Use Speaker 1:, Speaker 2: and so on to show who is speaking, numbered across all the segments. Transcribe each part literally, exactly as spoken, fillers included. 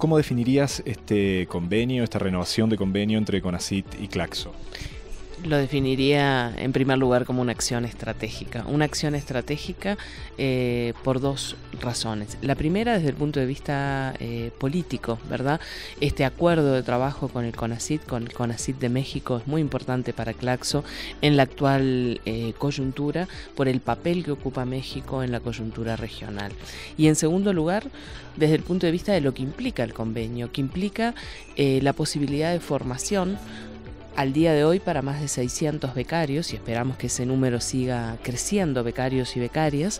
Speaker 1: ¿cómo definirías este convenio, esta renovación de convenio entre CONACYT y Claxo?
Speaker 2: Lo definiría en primer lugar como una acción estratégica. Una acción estratégica eh, por dos razones. La primera, desde el punto de vista eh, político, ¿verdad? Este acuerdo de trabajo con el CONACYT, con el CONACYT de México, es muy importante para Claxo en la actual eh, coyuntura, por el papel que ocupa México en la coyuntura regional. Y en segundo lugar, desde el punto de vista de lo que implica el convenio, que implica eh, la posibilidad de formación al día de hoy para más de seiscientos becarios, y esperamos que ese número siga creciendo, becarios y becarias,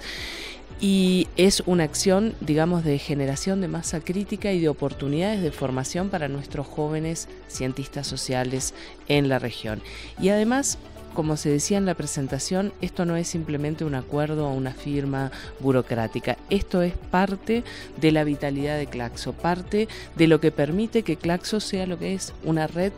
Speaker 2: y es una acción, digamos, de generación de masa crítica y de oportunidades de formación para nuestros jóvenes cientistas sociales en la región. Y además, como se decía en la presentación, esto no es simplemente un acuerdo o una firma burocrática. Esto es parte de la vitalidad de Claxo, parte de lo que permite que Claxo sea lo que es, una red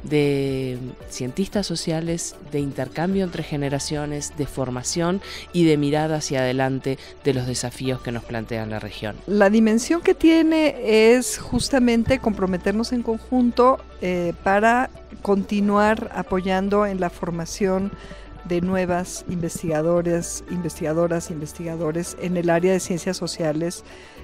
Speaker 2: de cientistas sociales, de intercambio entre generaciones, de formación y de mirada hacia adelante de los desafíos que nos plantea la región.
Speaker 3: La dimensión que tiene es justamente comprometernos en conjunto eh, para continuar apoyando en la formación de nuevas investigadores, investigadoras, investigadores en el área de ciencias sociales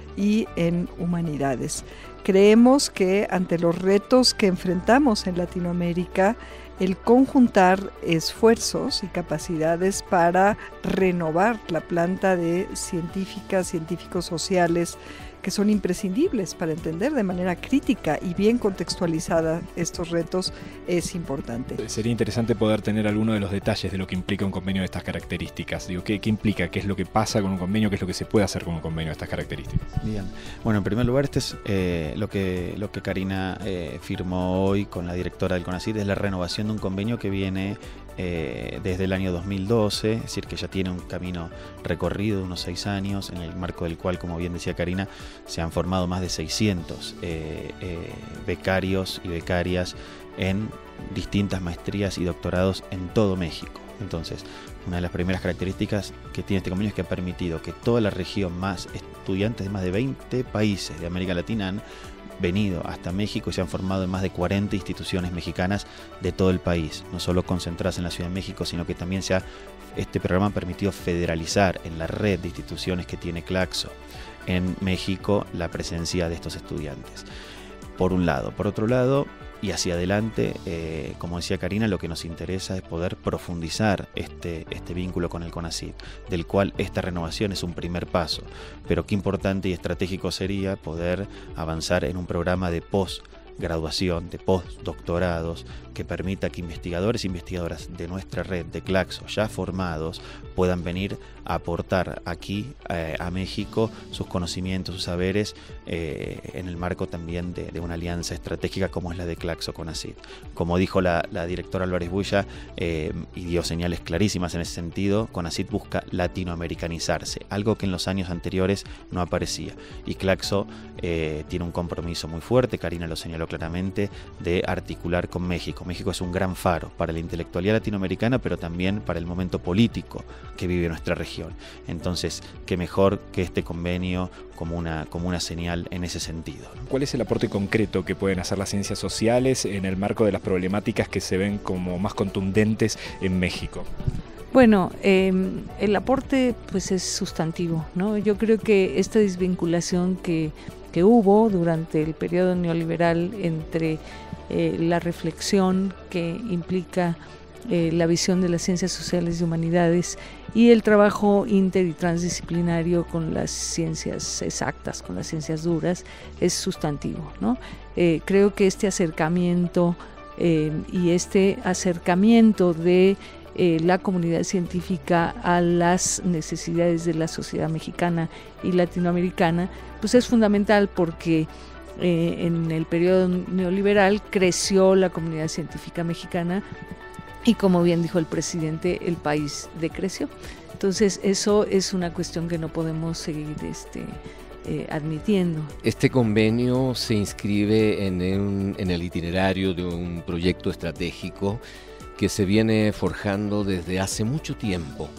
Speaker 3: y en humanidades. Creemos que ante los retos que enfrentamos en Latinoamérica, el conjuntar esfuerzos y capacidades para renovar la planta de científicas, científicos sociales, que son imprescindibles para entender de manera crítica y bien contextualizada estos retos, es importante.
Speaker 1: Sería interesante poder tener alguno de los detalles de lo que implica un convenio de estas características. Digo, ¿qué, qué implica? ¿Qué es lo que pasa con un convenio? ¿Qué es lo que se puede hacer con un convenio de estas características?
Speaker 4: Bien. Bueno, en primer lugar, este es eh, lo que lo que Karina eh, firmó hoy con la directora del CONACYT, es la renovación de un convenio que viene Eh, desde el año dos mil doce, es decir, que ya tiene un camino recorrido de unos seis años, en el marco del cual, como bien decía Karina, se han formado más de seiscientos eh, eh, becarios y becarias en distintas maestrías y doctorados en todo México. Entonces, una de las primeras características que tiene este convenio es que ha permitido que toda la región, más estudiantes de más de veinte países de América Latina, han venido hasta México y se han formado en más de cuarenta instituciones mexicanas de todo el país, no solo concentradas en la Ciudad de México, sino que también se ha, este programa ha permitido federalizar en la red de instituciones que tiene Claxo en México la presencia de estos estudiantes. Por un lado. Por otro lado, y hacia adelante, eh, como decía Karina, lo que nos interesa es poder profundizar este, este vínculo con el CONACYT, del cual esta renovación es un primer paso. Pero qué importante y estratégico sería poder avanzar en un programa de posgraduación, de postdoctorados, que permita que investigadores e investigadoras de nuestra red de Claxo ya formados puedan venir a aportar aquí eh, a México sus conocimientos, sus saberes, eh, en el marco también de, de una alianza estratégica como es la de Claxo-CONACYT. Como dijo la, la directora Álvarez Bulla, eh, y dio señales clarísimas en ese sentido, CONACYT busca latinoamericanizarse, algo que en los años anteriores no aparecía. Y Claxo eh, tiene un compromiso muy fuerte, Karina lo señaló claramente, de articular con México. México es un gran faro para la intelectualidad latinoamericana, pero también para el momento político que vive nuestra región. Entonces, qué mejor que este convenio como una, como una señal en ese sentido, ¿no?
Speaker 1: ¿Cuál es el aporte concreto que pueden hacer las ciencias sociales en el marco de las problemáticas que se ven como más contundentes en México?
Speaker 5: Bueno, eh, el aporte pues es sustantivo, ¿no? Yo creo que esta desvinculación que, que hubo durante el periodo neoliberal entre eh, la reflexión que implica eh, la visión de las ciencias sociales y humanidades y el trabajo inter y transdisciplinario con las ciencias exactas, con las ciencias duras, es sustantivo, ¿no? Eh, creo que este acercamiento eh, y este acercamiento de Eh, la comunidad científica a las necesidades de la sociedad mexicana y latinoamericana, pues es fundamental porque eh, en el periodo neoliberal creció la comunidad científica mexicana y, como bien dijo el presidente, el país decreció. Entonces eso es una cuestión que no podemos seguir este, eh, admitiendo.
Speaker 6: Este convenio se inscribe en, un, en el itinerario de un proyecto estratégico que se viene forjando desde hace mucho tiempo.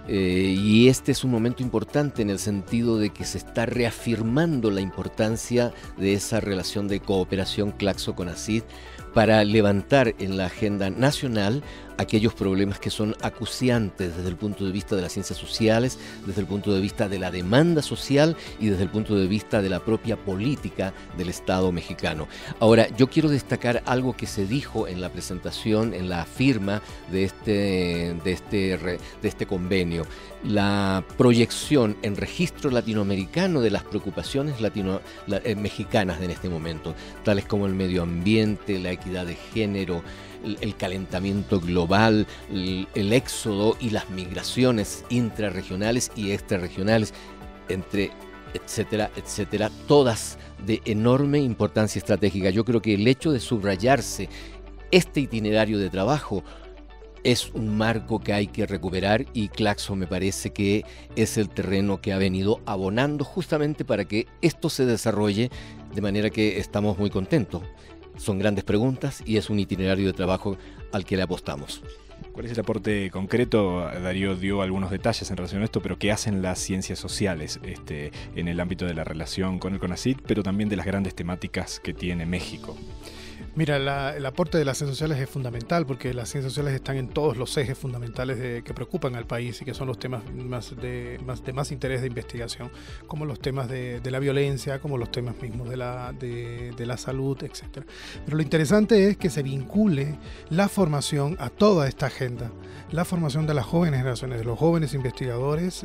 Speaker 6: Eh, y este es un momento importante en el sentido de que se está reafirmando la importancia de esa relación de cooperación Claxo-CONACYT para levantar en la agenda nacional aquellos problemas que son acuciantes desde el punto de vista de las ciencias sociales, desde el punto de vista de la demanda social y desde el punto de vista de la propia política del Estado mexicano. Ahora, yo quiero destacar algo que se dijo en la presentación, en la firma de este, de este, de este convenio. La proyección en registro latinoamericano de las preocupaciones latino, la, eh, mexicanas en este momento, tales como el medio ambiente, la equidad de género, el, el calentamiento global, el, el éxodo y las migraciones intrarregionales y extrarregionales, entre etcétera, etcétera, todas de enorme importancia estratégica. Yo creo que el hecho de subrayarse este itinerario de trabajo es un marco que hay que recuperar y Claxo me parece que es el terreno que ha venido abonando justamente para que esto se desarrolle, de manera que estamos muy contentos. Son grandes preguntas y es un itinerario de trabajo al que le apostamos.
Speaker 1: ¿Cuál es el aporte concreto? Darío dio algunos detalles en relación a esto, pero ¿qué hacen las ciencias sociales este, en el ámbito de la relación con el CONACYT, pero también de las grandes temáticas que tiene México?
Speaker 7: Mira, la, el aporte de las ciencias sociales es fundamental porque las ciencias sociales están en todos los ejes fundamentales de, que preocupan al país y que son los temas más de, más, de más interés de investigación, como los temas de, de la violencia, como los temas mismos de la, de, de la salud, etcétera. Pero lo interesante es que se vincule la formación a toda esta agenda, la formación de las jóvenes generaciones, de los jóvenes investigadores eh,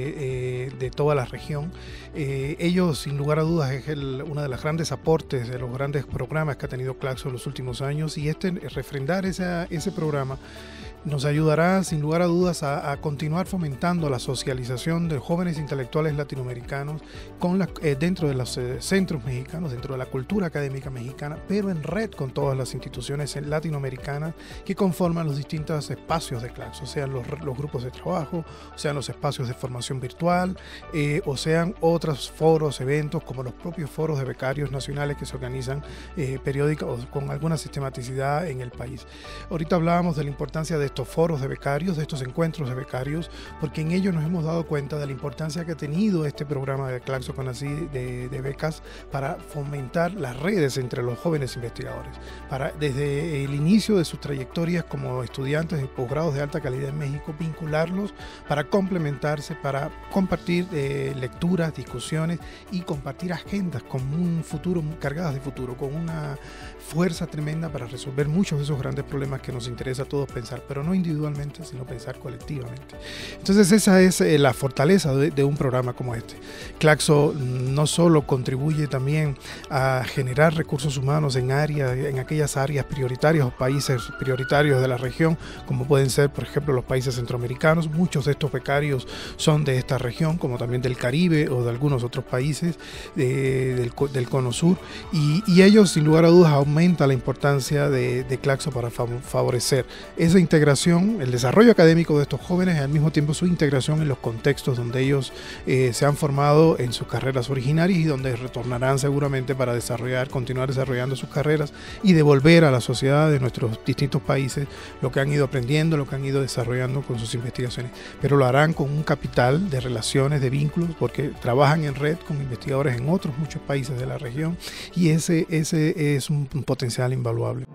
Speaker 7: eh, de toda la región. Eh, ellos, sin lugar a dudas, es el, uno de los grandes aportes, de los grandes programas que ha tenido Claxo en los últimos años, y este refrendar esa, ese programa nos ayudará sin lugar a dudas a, a continuar fomentando la socialización de jóvenes intelectuales latinoamericanos con la, eh, dentro de los eh, centros mexicanos, dentro de la cultura académica mexicana, pero en red con todas las instituciones latinoamericanas que conforman los distintos espacios de Claxo, sean los, los grupos de trabajo, sean los espacios de formación virtual, eh, o sean otros foros, eventos, como los propios foros de becarios nacionales que se organizan eh, periódicos o con alguna sistematicidad en el país. Ahorita hablábamos de la importancia de estos foros de becarios, de estos encuentros de becarios, porque en ellos nos hemos dado cuenta de la importancia que ha tenido este programa de Claxo-CONACYT de, de becas para fomentar las redes entre los jóvenes investigadores, para desde el inicio de sus trayectorias como estudiantes de posgrados de alta calidad en México, vincularlos para complementarse, para compartir eh, lecturas, discusiones y compartir agendas con un futuro, cargadas de futuro, con una fuerza tremenda para resolver muchos de esos grandes problemas que nos interesa a todos pensar, pero no individualmente, sino pensar colectivamente. Entonces esa es eh, la fortaleza de, de un programa como este. Claxo no solo contribuye también a generar recursos humanos en, áreas, en aquellas áreas prioritarias o países prioritarios de la región, como pueden ser, por ejemplo, los países centroamericanos. Muchos de estos becarios son de esta región, como también del Caribe o de algunos otros países de, del, del Cono Sur, y, y ellos, sin lugar a dudas, aumenta la importancia de, de Claxo para favorecer esa integración, el desarrollo académico de estos jóvenes y al mismo tiempo su integración en los contextos donde ellos eh, se han formado en sus carreras originarias y donde retornarán seguramente para desarrollar, continuar desarrollando sus carreras y devolver a la sociedad de nuestros distintos países lo que han ido aprendiendo, lo que han ido desarrollando con sus investigaciones. Pero lo harán con un capital de relaciones, de vínculos, porque trabajan en red con investigadores en otros muchos países de la región y ese, ese es un, un potencial invaluable.